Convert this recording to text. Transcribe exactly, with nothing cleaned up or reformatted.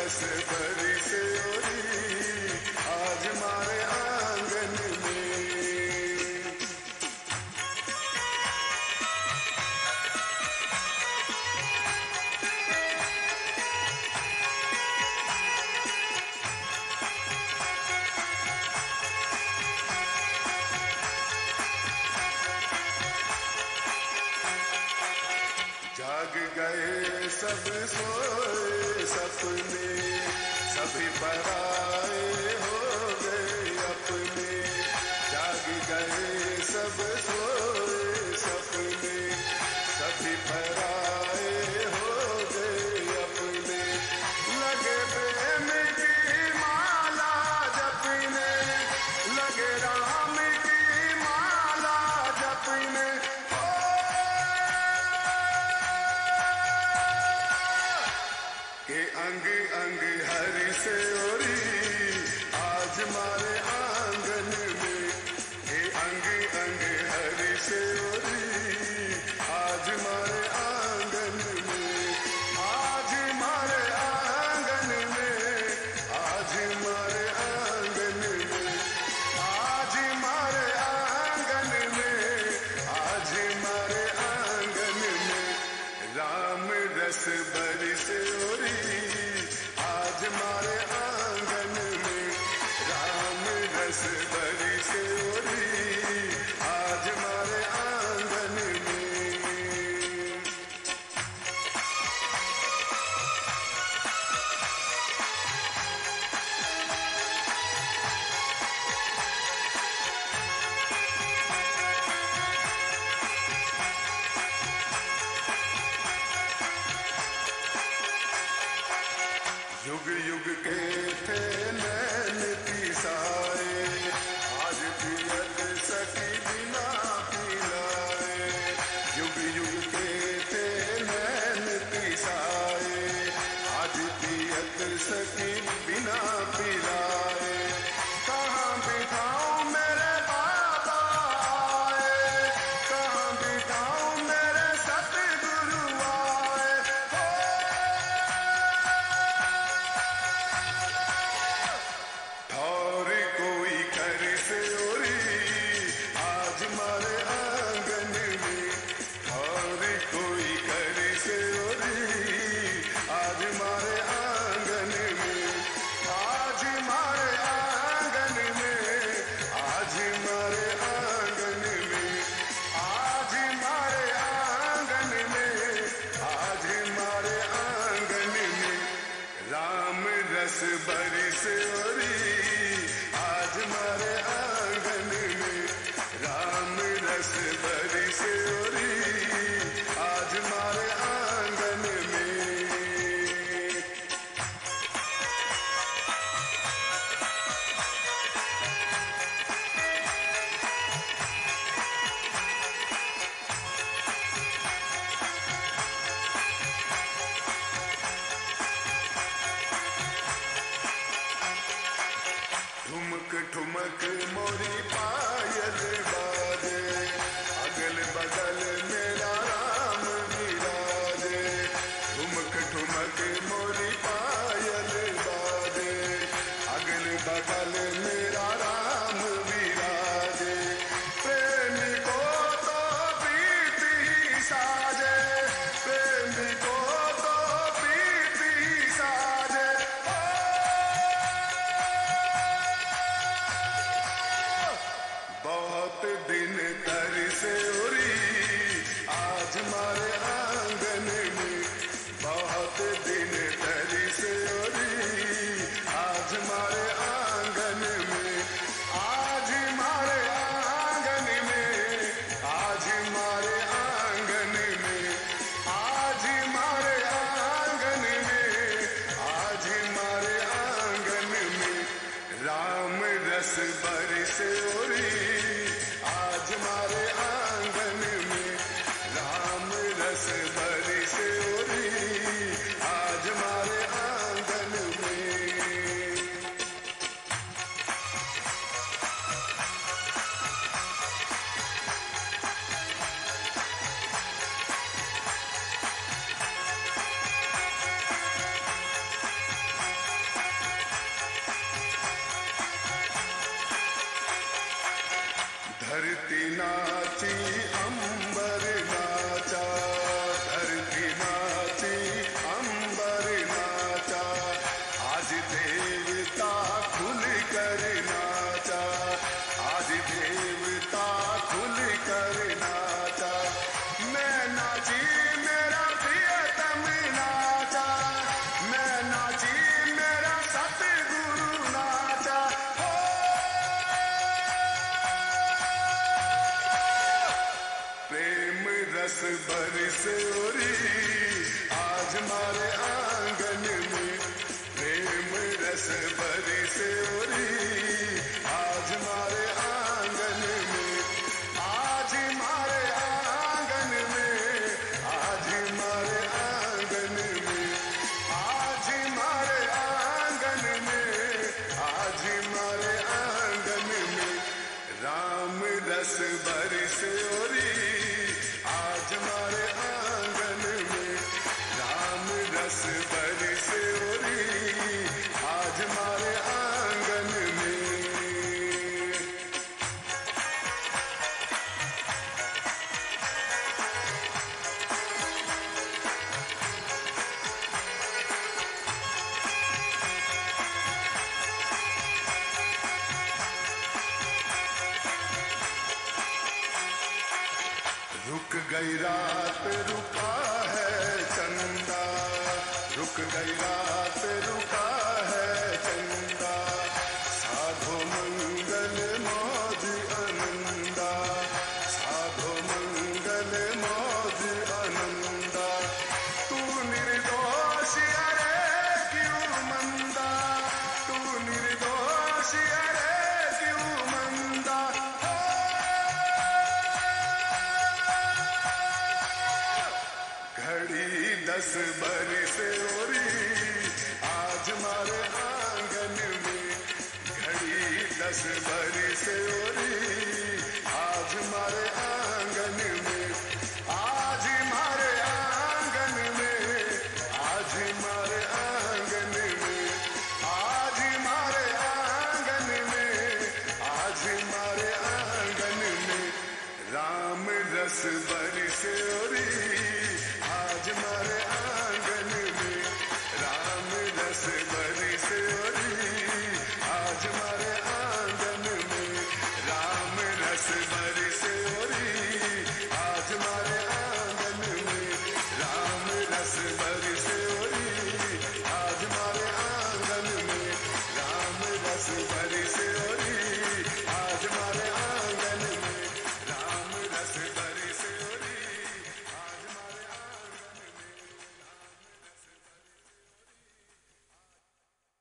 रस बरसे ओरी आज मारे आंगन में। जाग गए सब सोए सपने, सभी पराए हो गए अपने। जाग गए सब सोए सपने, सभी पराए हो गए अपने। लगे प्रेम की माला जपने, लगे राम की माला जपने। के अंग अंग हरि से ओरी आज मारे आंगन में। के अंग अंग हरि से ओरी आज मारे आंगन में। आज मारे आंगन में, आज मारे आंगन में, आज मारे आंगन में, आज मारे आंगन में। राम रस बरसे ओरी आज मारे आंगन में। राम रस बरसे ओरी आज मारे आंगन में। युग युग के थे नैन पिसाए, आज पियत सखी बिना पिलाए। युग युग के थे नैन पिसाए, आज पियत सखी बिना पिलाए। कहाँ बिठाऊं मेरे बाबा आए, कहाँ बिठाऊं मेरे सतगुरु आए। और कोई कर से ओरी आज मारे आंगन में। और कोई कर से ओरी आज मारे आंगन में। आज मारे आंगन में, आज मारे आंगन में, आज मारे आंगन में, आज मारे आंगन में। राम रस बरसे ओरी आज मारे आंगन में। राम रस बरसे ओरी आज मारे आंगन में। ठुमक ठुमक मोरी पायल बाजे, अगल बगल मेरा राम विराजे। ठुमक ठुमक मोरी पायल बाजे, अगल बगल मेरा राम विराजे। प्रेमी को तो प्रीत ही साजे, प्रेमी को तो प्रीत ही साजे। बहुत दिन तरसे ओरी आज मारे आंगन में। बहुत दिन तरसे ओरी आज मारे आंगन में। आज मारे आंगन में, आज मारे आंगन में, आज मारे आंगन में, आज मारे आंगन में। राम रस बरसे ओरी आज मारे आंगन में। राम रस बरसे ओरी आज मारे आंगन में। नाची अंबर नाचा, धरती नाची अंबर नाचा, आज देवता खुल कर नाचा, आज देवता खुल कर नाचा। मैं नाची मेरा प्रियतम नाचा, मैं नाची मेरा सतगुरु नाचा। हो प्रेम रस बरसे ओरी आज मारे आंगन में, प्रेम रस बरसे ओरी आज मारे आंगन में, आज मारे आंगन में, आज मारे आंगन में, आज मारे आंगन में, आज मारे आंगन में। राम रस बरसे ओरी आज मारे आंगन में, राम रस बरसे ओरी आज मारे आंगन में। रुक गई रात रुका है चंदा, रुक गई रात रुका है चंदा, साधो मंगल मौज आनंदा, साधो मंगल मौज आनंदा। तू निर्दोष अरे क्यों मंदा, तू निर्दोष अरे क्यों मंदा। घड़ी दस बरसे ओरी आज मारे आंगन में, घड़ी दस बरसे ओरी